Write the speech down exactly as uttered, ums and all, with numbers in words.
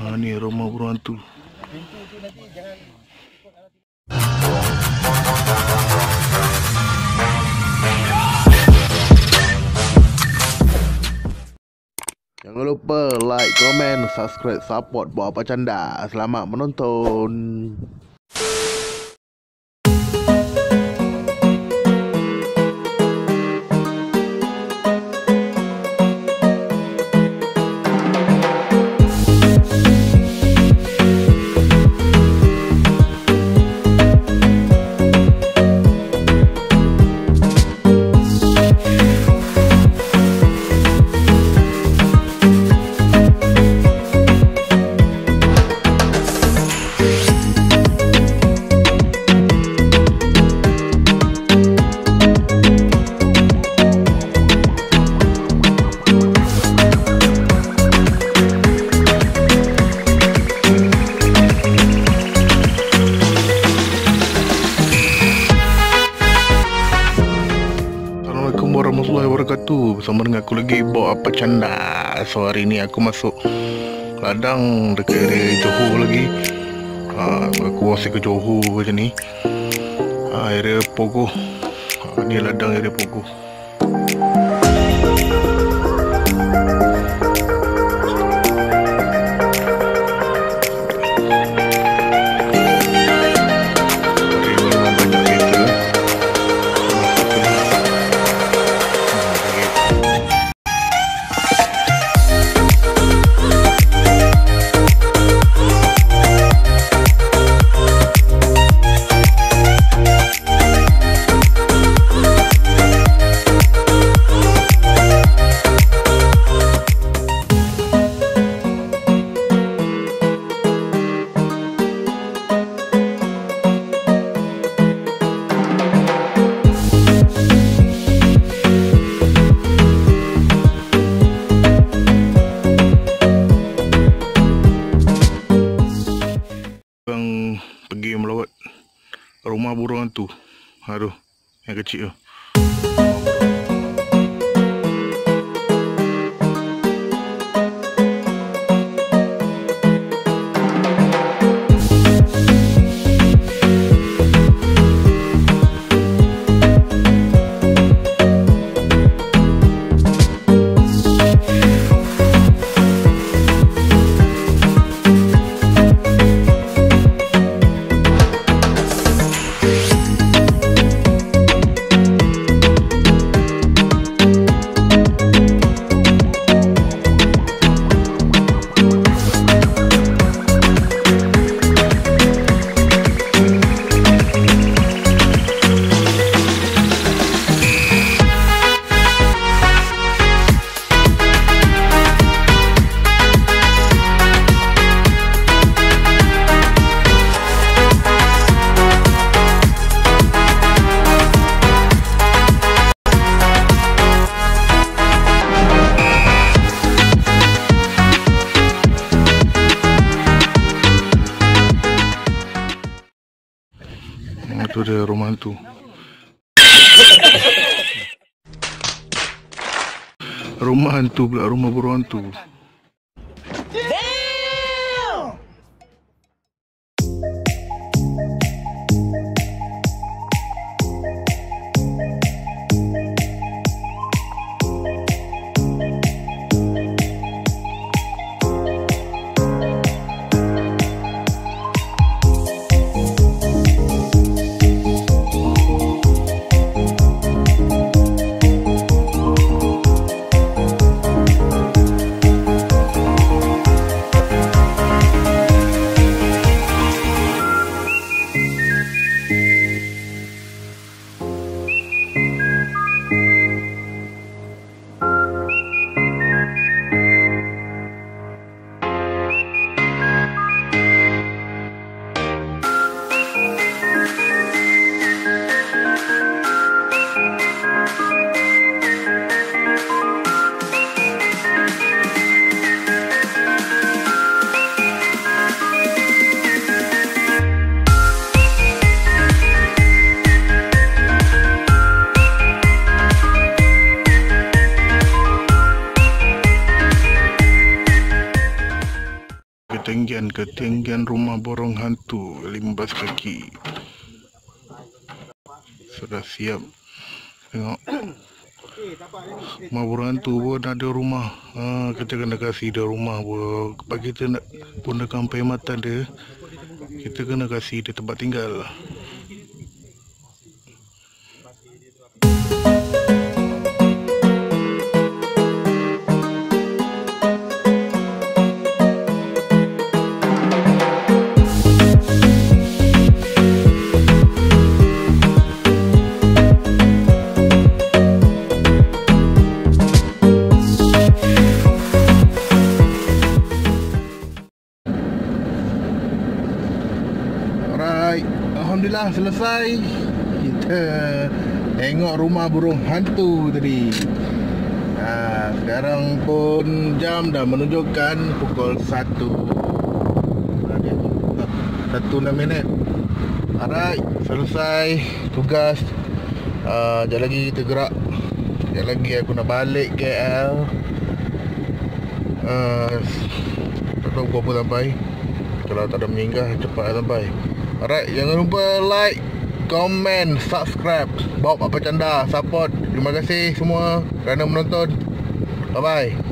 Ha, ni rumah burung hantu. Jangan lupa like, komen, subscribe, support Buat Apa Canda. Selamat menonton. Assalamualaikum warahmatullahi wabarakatuh. Bersama dengan aku lagi Buat Apa Canda. So hari ni aku masuk ladang dekat area Johor lagi. ha, Aku wasik ke Johor macam ni. ha, Area Pogoh. ha, Ni ladang area Pogoh. Pergi melawat rumah burung hantu. Aduh, yang kecil tu. Itu dia rumah hantu. Rumah hantu pula, rumah burung hantu. ketinggian ketinggian rumah borong hantu lima belas kaki. Sudah siap. Tengok. Rumah borong hantu pun ada rumah. Ha, kita kena kasih dia rumah pun. Sebab kita nak gunakan perkhidmatan dia, kita kena kasih dia tempat tinggal. Alhamdulillah selesai. Kita tengok rumah burung hantu tadi. ha, Sekarang pun jam dah menunjukkan pukul satu Satu enam minit. Alright, selesai tugas. uh, Sekejap lagi kita gerak. Sekejap lagi aku nak balik K L. uh, Tak tahu berapa sampai. Kalau tak ada meninggal, cepat sampai. Alright, jangan lupa like, komen, subscribe Bob Apa Canda, support. Terima kasih semua kerana menonton. Bye bye.